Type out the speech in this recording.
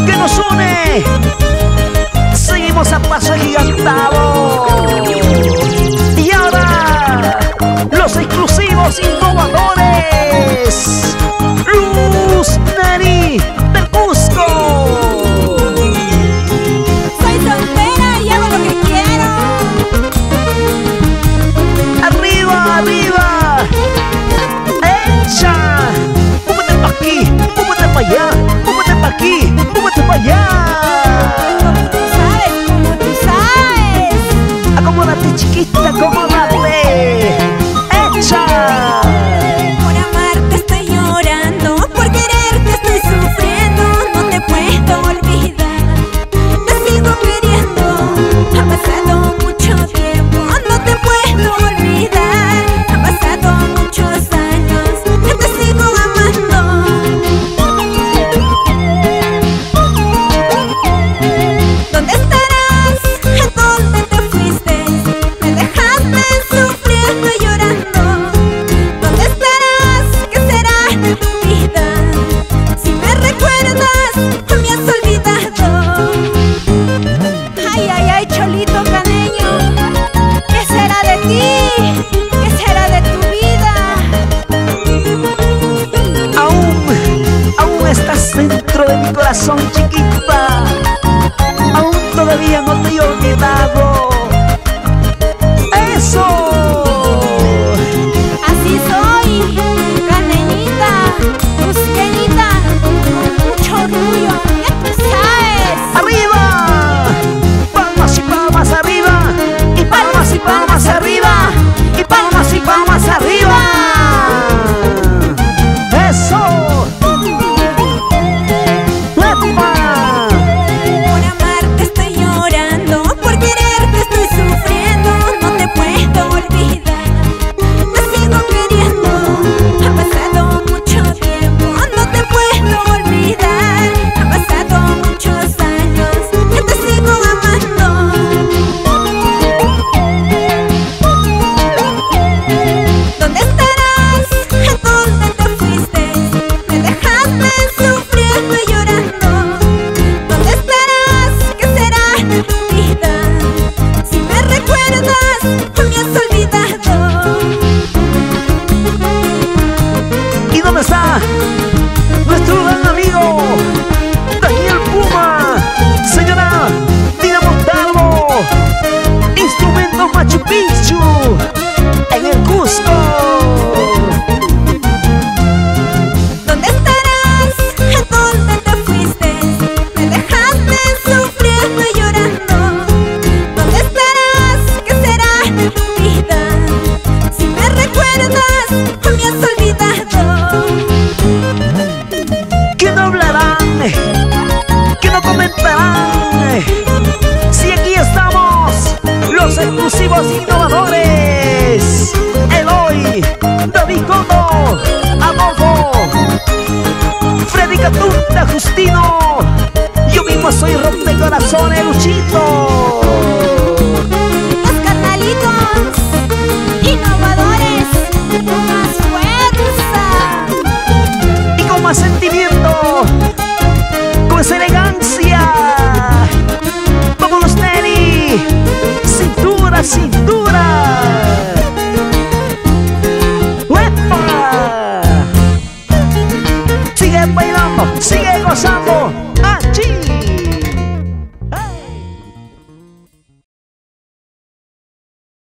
que nos une. Seguimos a paso agigantado. Y ahora, los exclusivos innovadores. Luz Neri del Cusco. Soy soltera y hago lo que quiero. Arriba, arriba. Echa. Múvete pa' aquí, múvete pa' allá. Múvete pa' aquí, múvete pa' allá. Como tú sabes. Acomódate, chiquita, acomódate. Echa. Por amarte estoy llorando, por quererte estoy sufriendo. No te puedo olvidar, te sigo queriendo. Ha pasado mucho tiempo, no te puedo olvidar. Ha pasado muchos años, yo te sigo amando. ¿Dónde estarás? ¿En dónde te fuiste? Me dejaste sufriendo y llorando. ¿Dónde estarás? ¿Qué será de tu vida? Si me recuerdas, me has olvidado. Ay, ay, ay, cholito caneño, ¿qué será de ti? ¿Qué será de tu vida? Aún estás dentro de mi corazón, chiquita. Aún todavía no te he olvidado. ¡Eso! Así soy, caneñita, cusqueñita, con mucho orgullo, ya tú sabes. ¡Arriba! Palmas y palmas arriba. Y palmas y palmas arriba. Y palmas y palmas arriba. ¡Eso! ¡Epa! Por amarte estoy llorando, por quererte estoy sufriendo. No te puedo olvidar, te sigo queriendo. Ha pasado mucho tiempo, no te puedo olvidar. Ha pasado muchos años, yo te sigo amando. ¿Dónde estarás? ¿En dónde te fuiste? Me dejaste sufriendo y llorando. ¿Dónde estarás? ¿Qué será de tu vida? Si me recuerdas, me has olvidado. ¿Y dónde está nuestro gran amigo Daniel Puma? Señora Dina Montalvo, Instrumentos Machu Picchu en el Cusco. ¿Dónde estarás? ¿En dónde te fuiste? Me dejaste sufriendo y llorando. ¿Dónde estarás? ¿Qué será de tu vida? Si me recuerdas, me has olvidado. ¿Qué no hablarán? ¿Qué no comentarán? Si aquí estamos, los exclusivos innovadores. Eloy, David Coto, Adolfo, Freddy Catunda, Justino. Yo mismo soy rompecorazones, Luchito. Los carnalitos innovadores con más fuerza. Y con más sentimiento, con esa elegancia. Vámonos, Neri. Cintura, cintura. ¡Uepa! Sigue bailando, sigue gozando.